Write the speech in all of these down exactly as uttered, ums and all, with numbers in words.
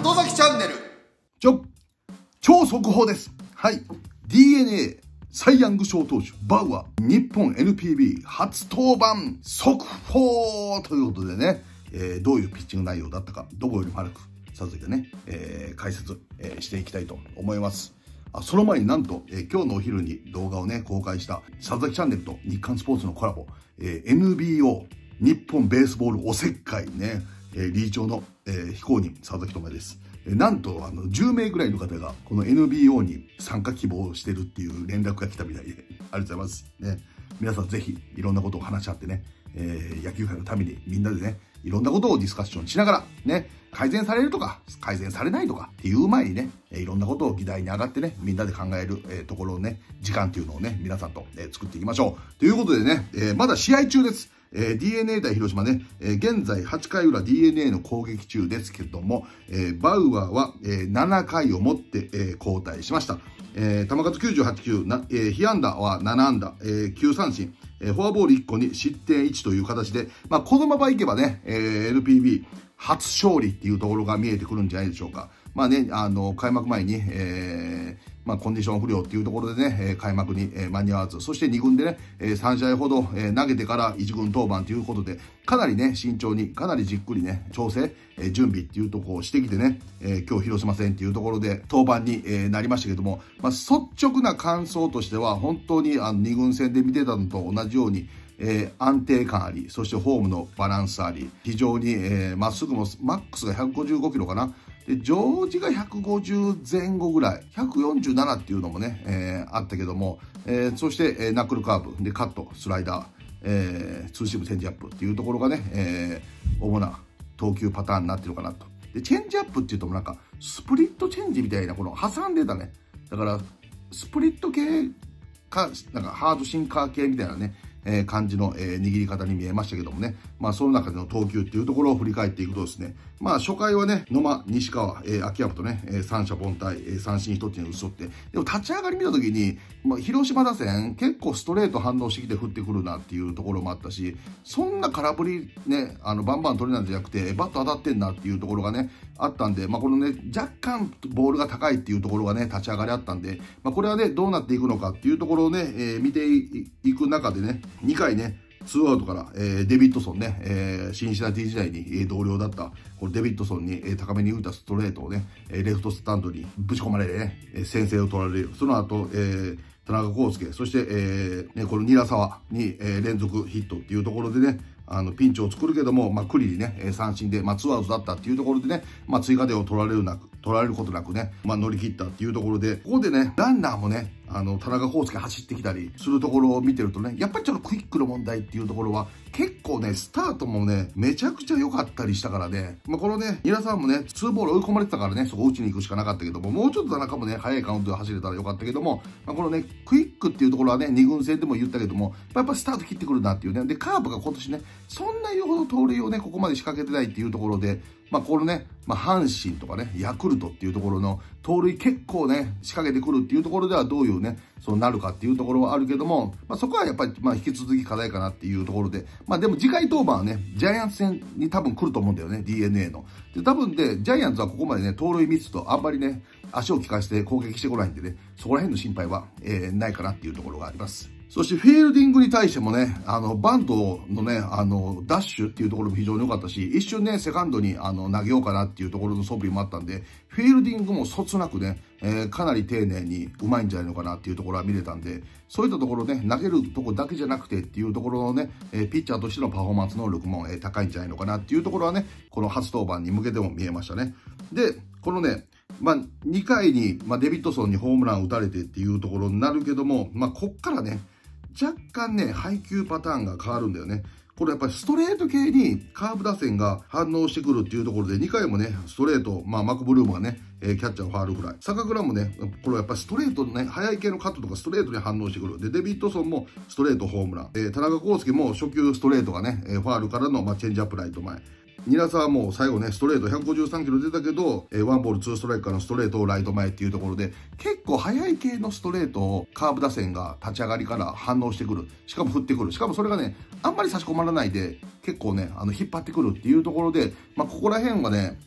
里崎チャンネル。 ちょ、超速報です。はい。ディーエヌエー、サイ・ヤング賞投手、バウアー、日本 エヌピービー 初登板、速報ということでね、えー、どういうピッチング内容だったか、どこよりも早く、さずきがね、えー、解説、えー、していきたいと思います。あその前になんと、えー、今日のお昼に動画をね、公開した、里崎チャンネルと日刊スポーツのコラボ、えー、エヌビーオー、日本ベースボールおせっかいね、えー、理事長の、えー、非公認、里崎智也です。えー、なんと、あの、じゅうめいぐらいの方が、この エヌビーオー に参加希望してるっていう連絡が来たみたいで、ありがとうございます。ね。皆さんぜひ、いろんなことを話し合ってね、えー、野球界のためにみんなでね、いろんなことをディスカッションしながら、ね、改善されるとか、改善されないとかっていう前にね、いろんなことを議題に上がってね、みんなで考える、えー、ところをね、時間っていうのをね、皆さんと、えー、作っていきましょう。ということでね、えー、まだ試合中です。えー、ディーエヌエー 対広島ね、えー、現在はちかい裏 ディーエヌエー の攻撃中ですけども、えー、バウアーは、えー、ななかいをもって、えー、交代しました。えー、球数きゅうじゅうはち球、なえー、被安打はなな安打、えー、きゅう三振、えー、フォアボールいっこに失点いちという形で、まあ、このままいけばね、えー、エヌピービー 初勝利っていうところが見えてくるんじゃないでしょうか。まあね、あの、開幕前に、えー、まあ、コンディション不良っていうところでね、開幕に間に合わず、そしてに軍でね、さん試合ほど投げてからいち軍登板ということで、かなりね、慎重に、かなりじっくりね、調整、準備っていうところをしてきてね、今日広島戦っていうところで登板になりましたけども、まあ、率直な感想としては、本当にあのに軍戦で見てたのと同じように、えー、安定感あり、そしてフォームのバランスあり、非常にま、えー、っすぐもマックスがひゃくごじゅうごキロかな。で、常時がひゃくごじゅう前後ぐらい、ひゃくよんじゅうななっていうのもね、えー、あったけども、えー、そして、えー、ナックルカーブ、で、カット、スライダー、えー、ツーシーム、チェンジアップっていうところがね、えー、主な投球パターンになってるかなと。で、チェンジアップっていうともなんか、スプリットチェンジみたいな、この挟んでたね。だから、スプリット系か、なんかハードシンカー系みたいなね、えー、感じの、えー、握り方に見えましたけどもね。まあ、その中での投球っていうところを振り返っていくとですね。まあ、初回はね、野間、西川、えー、秋山とね、えー、三者凡退、えー、三振一つに打ち取って。でも、立ち上がり見たときに、まあ、広島打線、結構ストレート反応してきて振ってくるなっていうところもあったし、そんな空振りね、あの、バンバン取れなんじゃなくて、バット当たってんなっていうところがね、あったんで、まあ、このね、若干ボールが高いっていうところがね、立ち上がりあったんで、まあ、これはね、どうなっていくのかっていうところをね、えー、見ていく中でね、にかいね、ツーアウトから、えー、デビッドソンね、えー、シンシナティ時代に、えー、同僚だった、このデビッドソンに、えー、高めに打ったストレートをね、えー、レフトスタンドにぶち込まれてね、えー、先制を取られる。その後、えー、田中康介、そして、えー、ね、この韮沢に、えー、連続ヒットっていうところでね、あの、ピンチを作るけども、まあ、クリにね、三振で、まあ、ツーアウトだったっていうところでね、まあ、追加点を取られるなく、取られることなくね、まあ、乗り切ったっていうところで、ここでね、ランナーもね、あの、田中康介走ってきたりするところを見てるとね、やっぱりちょっとクイックの問題っていうところは、結構ね、スタートもね、めちゃくちゃ良かったりしたからね、まあ、このね、皆さんもね、ツーボール追い込まれてたからね、そこ打ちに行くしかなかったけども、もうちょっと田中もね、早いカウントで走れたらよかったけども、まあ、このね、クイックっていうところはね、に軍戦でも言ったけども、やっぱスタート切ってくるなっていうね、で、カープが今年ね、そんな言うほど盗塁をね、ここまで仕掛けてないっていうところで、まあ、このね、まあ、阪神とかね、ヤクルトっていうところの盗塁結構ね、仕掛けてくるっていうところではどういうね、そうなるかっていうところはあるけども、まあ、そこはやっぱり、まあ、引き続き課題かなっていうところで、まあ、でも次回登板はね、ジャイアンツ戦に多分来ると思うんだよね、ディーエヌエー の。で、多分で、ジャイアンツはここまでね、盗塁ミスとあんまりね、足を利かして攻撃してこないんでね、そこら辺の心配は、えー、ないかなっていうところがあります。そしてフィールディングに対してもね、あの、バントのね、あの、ダッシュっていうところも非常に良かったし、一瞬ね、セカンドにあの投げようかなっていうところの素振りもあったんで、フィールディングもそつなくね、えー、かなり丁寧にうまいんじゃないのかなっていうところは見れたんで、そういったところね、投げるところだけじゃなくてっていうところのね、えー、ピッチャーとしてのパフォーマンス能力も、えー、高いんじゃないのかなっていうところはね、この初登板に向けても見えましたね。で、このね、まあ、にかいに、まあ、デビッドソンにホームラン打たれてっていうところになるけども、まあ、こっからね、若干ね、配球パターンが変わるんだよね。これやっぱりストレート系にカーブ打線が反応してくるっていうところで、にかいもね、ストレート、まあ、マクブルームがね、えー、キャッチャーファールフライ。坂倉もね、これやっぱりストレートね、速い系のカットとかストレートに反応してくる。で、デビッドソンもストレートホームラン。えー、田中康介も初球ストレートがね、ファールからの、まあ、チェンジアップライト前。韮沢も最後ね、ストレートひゃくごじゅうさんキロ出たけど、えー、ワンボールツーストライクからのストレートをライト前っていうところで、結構速い系のストレートをカーブ打線が立ち上がりから反応してくる。しかも振ってくる。しかもそれがね、あんまり差し込まらないで、結構ね、あの、引っ張ってくるっていうところで、まあ、ここら辺はね、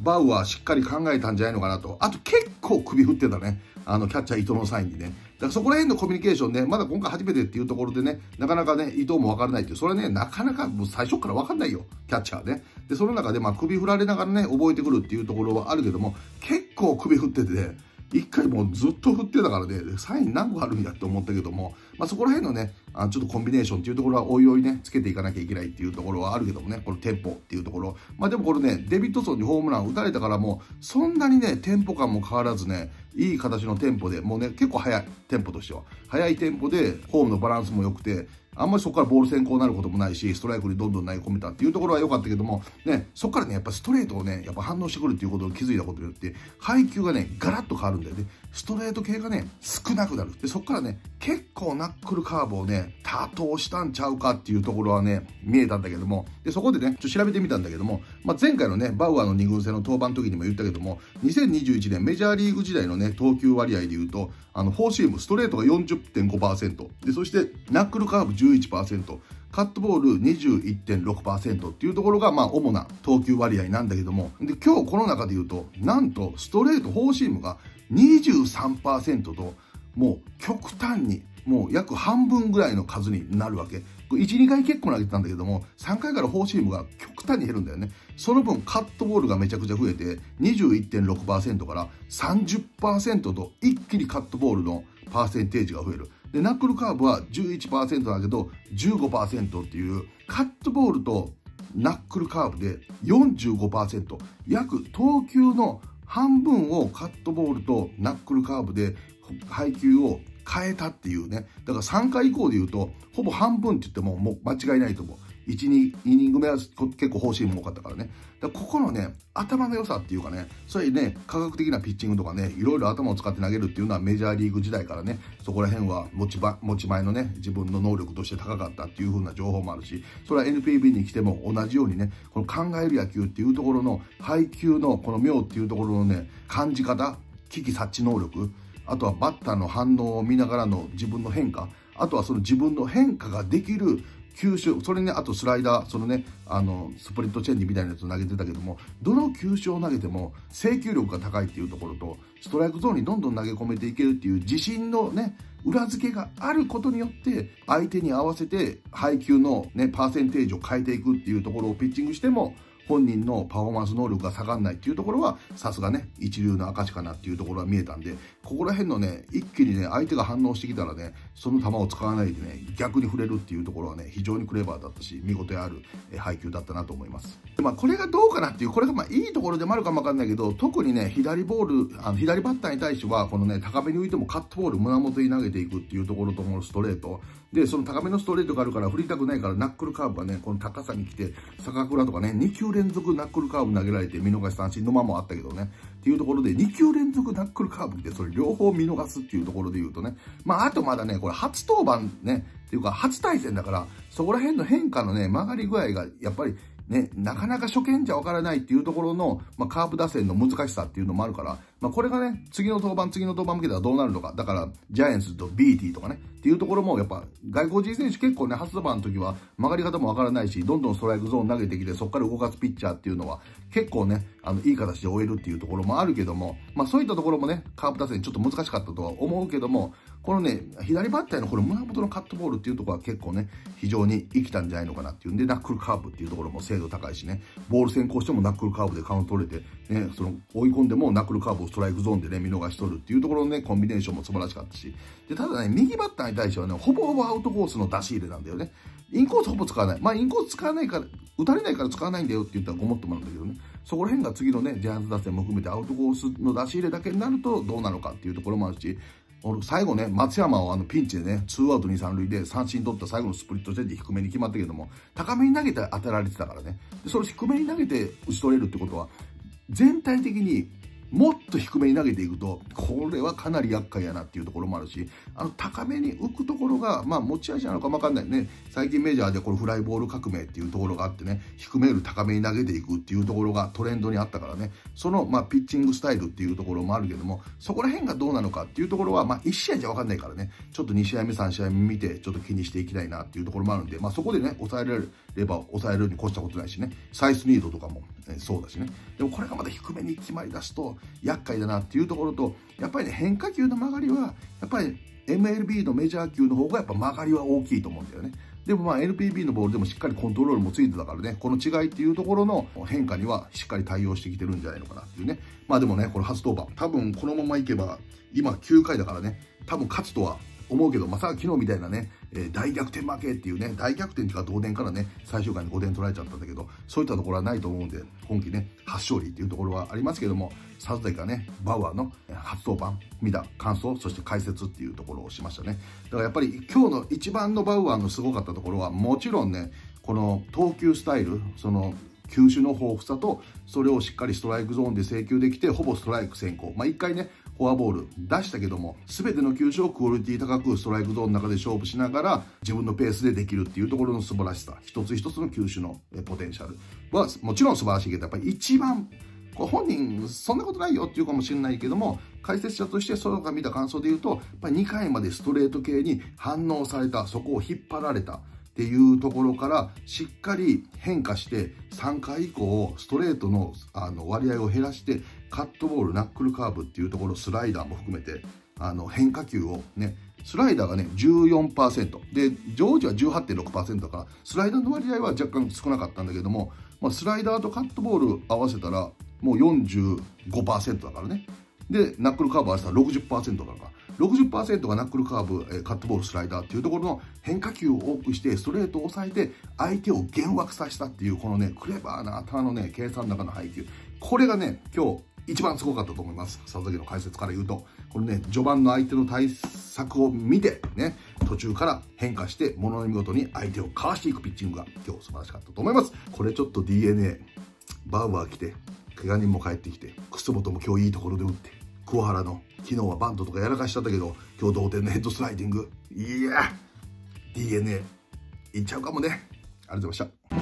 バウアーしっかり考えたんじゃないのかなと。あと結構首振ってたね。あの、キャッチャー伊藤のサインにね。だからそこら辺のコミュニケーションね、まだ今回初めてっていうところでね、なかなかね、伊藤も分からないっていう、それはね、なかなかもう最初から分かんないよ。キャッチャーね。で、その中でまあ首振られながらね、覚えてくるっていうところはあるけども、結構首振っててね、一回もうずっと振ってたからね、サイン何個あるんやって思ったけども、まあそこら辺のね、あちょっとコンビネーションっていうところはおいおいね、つけていかなきゃいけないっていうところはあるけどもね、このテンポっていうところ。まあでもこれね、デビッドソンにホームラン打たれたからもう、そんなにね、テンポ感も変わらずね、いい形のテンポで、もうね、結構速い、テンポとしては。速いテンポで、フォームのバランスも良くて、あんまりそこからボール先行になることもないし、ストライクにどんどん投げ込めたっていうところは良かったけども、ね、そこからね、やっぱストレートをね、やっぱ反応してくるっていうことを気づいたことによって、配球がね、ガラッと変わるんだよね。ストレート系がね、少なくなる。で、そこからね、結構ナックルカーブをね、多投したんちゃうかっていうところはね、見えたんだけども、で、そこでね、ちょっと調べてみたんだけども、まあ、前回のね、バウアーのに軍戦の登板の時にも言ったけども、にせんにじゅういちねんメジャーリーグ時代のね、投球割合で言うと、あの、フォーシーム、ストレートが よんじゅってんごパーセント。で、そして、ナックルカーブ じゅういちパーセント。カットボール にじゅういってんろくパーセント っていうところが、まあ、主な投球割合なんだけども、で、今日この中で言うと、なんと、ストレート、フォーシームが にじゅうさんパーセント と、もう極端に、もう約半分ぐらいの数になるわけ。いち、にかい結構投げてたんだけども、さんかいからフォーシームが極端に減るんだよね。その分、カットボールがめちゃくちゃ増えて、にじゅういってんろくパーセント から さんじゅっパーセント と一気にカットボールのパーセンテージが増える。で、ナックルカーブは じゅういちパーセント だけど じゅうごパーセント っていう、カットボールとナックルカーブで よんじゅうごパーセント。約投球の半分をカットボールとナックルカーブで配球を変えたっていうね。だからさんかい以降で言うと、ほぼ半分って言ってももう間違いないと思う。いち、にイニング目は結構フォーシームも多かったからね。だからここのね、頭の良さっていうかね、そういうね、科学的なピッチングとかね、いろいろ頭を使って投げるっていうのはメジャーリーグ時代からね、そこら辺は持ちば持ち前のね、自分の能力として高かったっていう風な情報もあるし、それは エヌピービー に来ても同じようにね、この考える野球っていうところの配球のこの妙っていうところのね、感じ方、危機察知能力、あとはバッターの反応を見ながらの自分の変化、あとはその自分の変化ができる球種、それね、あとスライダー、そのね、あの、スプリットチェンジみたいなやつを投げてたけども、どの球種を投げても制球力が高いっていうところと、ストライクゾーンにどんどん投げ込めていけるっていう自信のね、裏付けがあることによって、相手に合わせて配球のね、パーセンテージを変えていくっていうところをピッチングしても、本人のパフォーマンス能力が下がらないっていうところは、さすがね、一流の証かなっていうところは見えたんで、ここら辺のね、一気にね、相手が反応してきたらね、その球を使わないでね、逆に触れるっていうところはね、非常にクレバーだったし、見応えある配球だったなと思います。でまあ、これがどうかなっていう、これがまあいいところでもあるかもわかんないけど、特にね、左ボール、あの左バッターに対しては、このね、高めに浮いてもカットボール胸元に投げていくっていうところともストレート。で、その高めのストレートがあるから振りたくないからナックルカーブはね、この高さに来て、坂倉とかね、にきゅう連続ナックルカーブ投げられて見逃し三振の間もあったけどね、っていうところでにきゅう連続ナックルカーブってそれ両方見逃すっていうところで言うとね、まああとまだね、これ初登板ね、っていうか初対戦だから、そこら辺の変化のね、曲がり具合がやっぱりね、なかなか初見じゃわからないっていうところの、まあ、カープ打線の難しさっていうのもあるから、まあ、これがね、次の登板、次の登板向けたらどうなるのか。だから、ジャイアンツと ビーティー とかね、っていうところもやっぱ、外国人選手結構ね、初登板の時は曲がり方もわからないし、どんどんストライクゾーン投げてきて、そこから動かすピッチャーっていうのは、結構ね、あの、いい形で終えるっていうところもあるけども、まあそういったところもね、カープ打線ちょっと難しかったとは思うけども、このね、左バッターのこの胸元のカットボールっていうところは結構ね、非常に生きたんじゃないのかなっていうんで、ナックルカーブっていうところも精度高いしね、ボール先行してもナックルカーブでカウント取れて、ね、その追い込んでもナックルカーブをストライクゾーンでね、見逃し取るっていうところのね、コンビネーションも素晴らしかったし、で、ただね、右バッターに対してはね、ほぼほぼアウトコースの出し入れなんだよね。インコースほぼ使わない。まあ、インコース使わないから、打たれないから使わないんだよって言ったらごもっともなんだけどね。そこら辺が次のね、ジャイアンツ打線も含めてアウトコースの出し入れだけになるとどうなのかっていうところもあるし、俺最後ね、松山をあのピンチでね、ツーアウトに、さん塁で三振取った最後のスプリットチェンジ低めに決まったけども、高めに投げて当てられてたからね。で、それ低めに投げて打ち取れるってことは、全体的にもっと低めに投げていくと、これはかなり厄介やなっていうところもあるし、あの、高めに浮くところが、まあ、持ち味なのかもわかんないね。最近メジャーでこれフライボール革命っていうところがあってね、低めより高めに投げていくっていうところがトレンドにあったからね、その、まあ、ピッチングスタイルっていうところもあるけども、そこら辺がどうなのかっていうところは、まあ、いち試合じゃわかんないからね、ちょっとに試合目、さん試合目見て、ちょっと気にしていきたいなっていうところもあるんで、まあ、そこでね、抑えられれば抑えるに越したことないしね、サイスニードとかも、 そうだしね。でもこれがまた低めに決まりだすと厄介だなっていうところと、やっぱりね、変化球の曲がりはやっぱり エムエルビー のメジャー級の方がやっぱ曲がりは大きいと思うんだよね。でもまあ エヌピービー のボールでもしっかりコントロールもついてたからね、この違いっていうところの変化にはしっかり対応してきてるんじゃないのかなっていうね。まあでもね、これ初登板、多分このままいけば、今きゅうかいだからね、多分勝つとは思うけど、まさか昨日みたいなね、えー、大逆転負けっていうね、大逆転っていうか同点からね、最終回にごてん取られちゃったんだけど、そういったところはないと思うんで、今季ね、初勝利っていうところはありますけども、さぞかね、バウアーの初登板、見た感想、そして解説っていうところをしましたね。だからやっぱり今日の一番のバウアーのすごかったところは、もちろんね、この投球スタイル、その、球種の豊富さと、それをしっかりストライクゾーンで制球できて、ほぼストライク先行。まあ一回ね、フォアボール出したけども、全ての球種をクオリティ高くストライクゾーンの中で勝負しながら、自分のペースでできるっていうところの素晴らしさ、一つ一つの球種のポテンシャルはもちろん素晴らしいけど、やっぱり一番、これ本人そんなことないよっていうかもしれないけども、解説者としてそのが見た感想で言うと、やっぱりにかいまでストレート系に反応された、そこを引っ張られた。っていうところからしっかり変化してさんかい以降ストレートのあの割合を減らしてカットボール、ナックルカーブっていうところ、スライダーも含めてあの変化球をね、スライダーがね じゅうよんパーセント でジョージは じゅうはちてんろくパーセント だからスライダーの割合は若干少なかったんだけども、まあ、スライダーとカットボール合わせたらもう よんじゅうごパーセント だからね。でナックルカーブ合わせたら ろくじゅっパーセント だからろくじゅっパーセント がナックルカーブ、えカットボール、スライダーっていうところの変化球を多くしてストレートを抑えて相手を幻惑させたっていうこのねクレバーな頭のね計算の中の配球、これがね今日一番すごかったと思います。佐々木の解説から言うと、このね序盤の相手の対策を見てね、途中から変化してものの見事に相手をかわしていくピッチングが今日素晴らしかったと思います。これちょっと ディーエヌエー バウアー来て怪我人も帰ってきて楠本も今日いいところで打って、桑原の昨日はバントとかやらかしちゃったけど今日同点のヘッドスライディング、いや ディーエヌエー いっちゃうかもね。ありがとうございました。